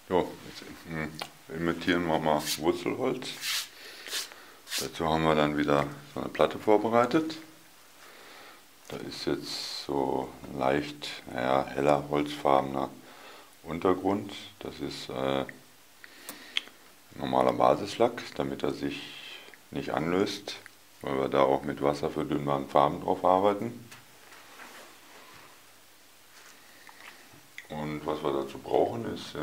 Jo, jetzt imitieren wir mal Wurzelholz. Dazu haben wir dann wieder so eine Platte vorbereitet. Da ist jetzt so ein leicht, heller holzfarbener Untergrund. Das ist normaler Basislack, damit er sich nicht anlöst, weil wir da auch mit wasserverdünnbaren Farben drauf arbeiten. Und was wir dazu brauchen, ist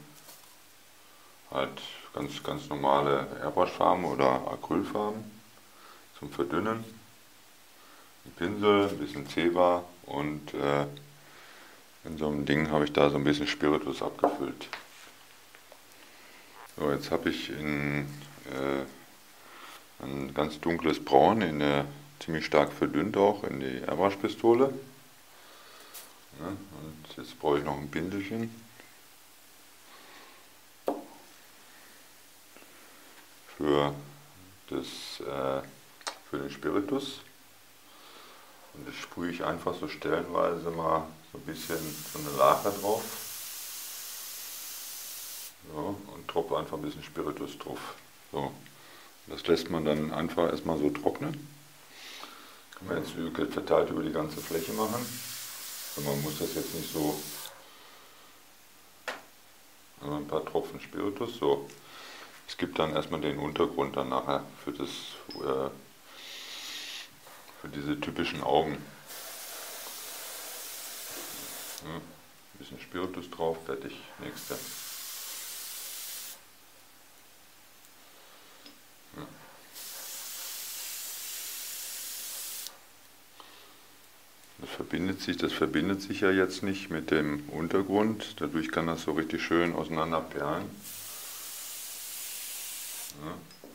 halt ganz normale Airbrush-Farben oder Acrylfarben zum Verdünnen. Ein Pinsel, ein bisschen Zewa und in so einem Ding habe ich da so ein bisschen Spiritus abgefüllt. So, jetzt habe ich ein ganz dunkles Braun, ziemlich stark verdünnt auch, in die Airbrush-Pistole. Ja, und jetzt brauche ich noch ein Pinselchen für, für den Spiritus. Und das sprühe ich einfach so stellenweise mal so ein bisschen so eine Lache drauf. So, und tropfe einfach ein bisschen Spiritus drauf. So, das lässt man dann einfach erstmal so trocknen. Kann man jetzt verteilt über die ganze Fläche machen. Und man muss das jetzt nicht so, also ein paar Tropfen Spiritus. So, es gibt dann erstmal den Untergrund dann nachher für diese typischen Augen. Ja, ein bisschen Spiritus drauf, fertig, nächste. Ja. Das verbindet sich ja jetzt nicht mit dem Untergrund, dadurch kann das so richtig schön auseinanderperlen. Ja.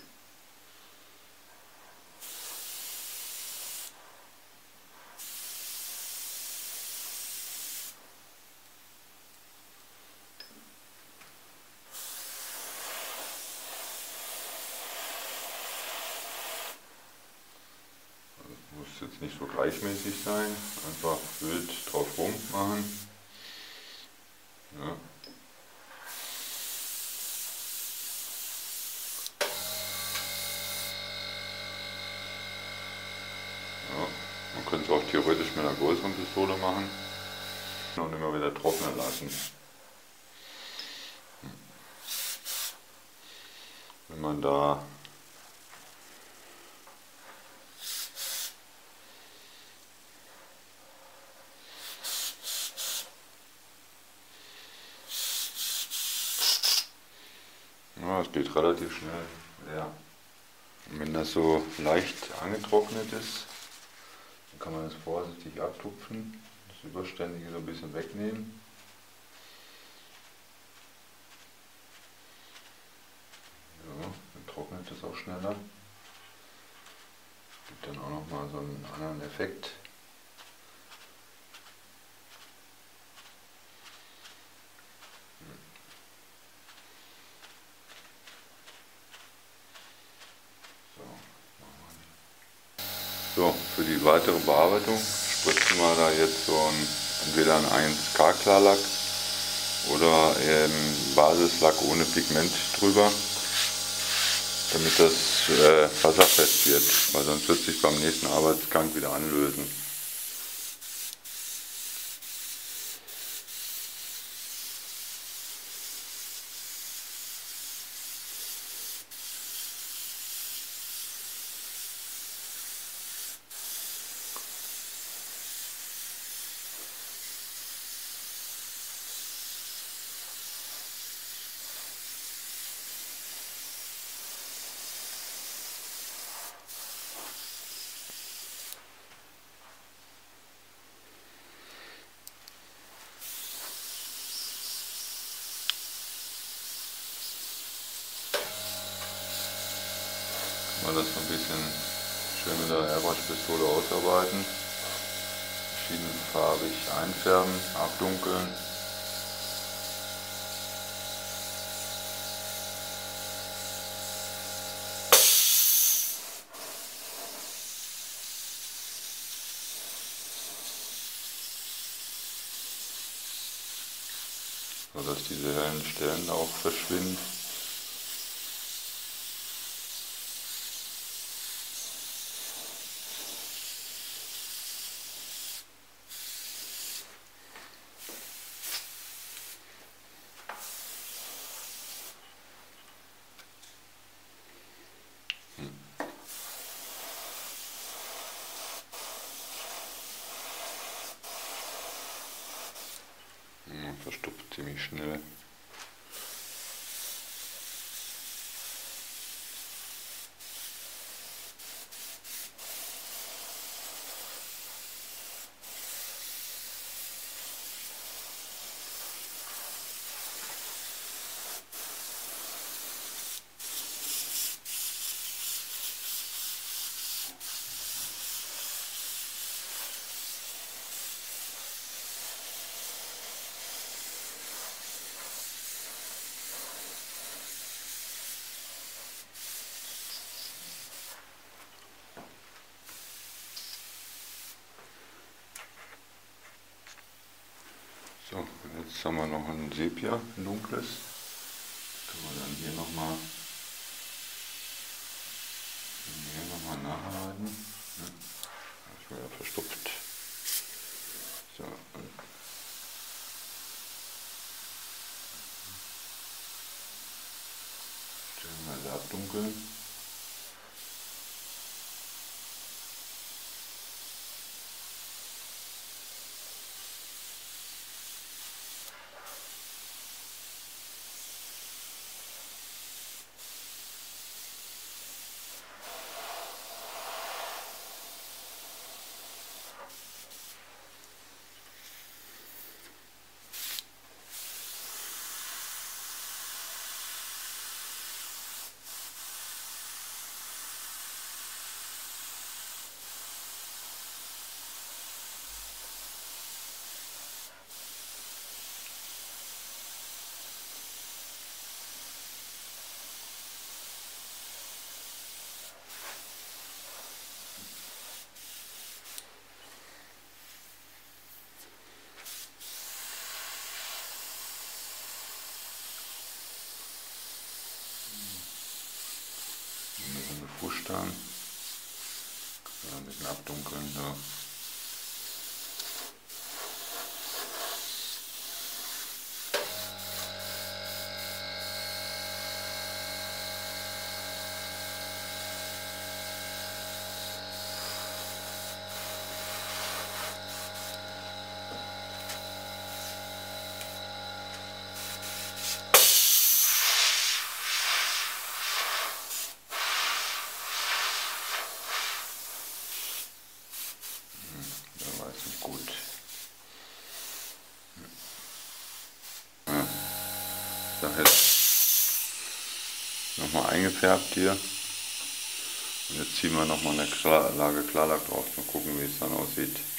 Muss jetzt nicht so gleichmäßig sein, einfach wild drauf rum machen. Ja. Ja. Man könnte es auch theoretisch mit einer größeren Pistole machen und immer wieder trocknen lassen. Wenn man da ja, es geht relativ schnell. Ja. Und wenn das so leicht angetrocknet ist, dann kann man es vorsichtig abtupfen, das Überständige so ein bisschen wegnehmen. Ja, dann trocknet es auch schneller. Gibt dann auch nochmal so einen anderen Effekt. So, für die weitere Bearbeitung spritzen wir da jetzt entweder einen 1K Klarlack oder Basislack ohne Pigment drüber, damit das wasserfest wird, weil sonst wird sich beim nächsten Arbeitsgang wieder anlösen. Mal das so ein bisschen schön mit der Airbrush-Pistole ausarbeiten. Verschiedenfarbig einfärben, abdunkeln. sodass diese hellen Stellen auch verschwinden. Verstopft ziemlich schnell. So, jetzt haben wir noch ein Sepia, ein dunkles. Das können wir dann hier nochmal nachladen. Das ist wieder verstopft. So, und stellen wir da abdunkeln. Fußstein. Ein bisschen abdunkeln. Ja. Gut. Ja. Da jetzt nochmal eingefärbt hier. Und jetzt ziehen wir nochmal eine Lage Klarlack drauf und gucken, wie es dann aussieht.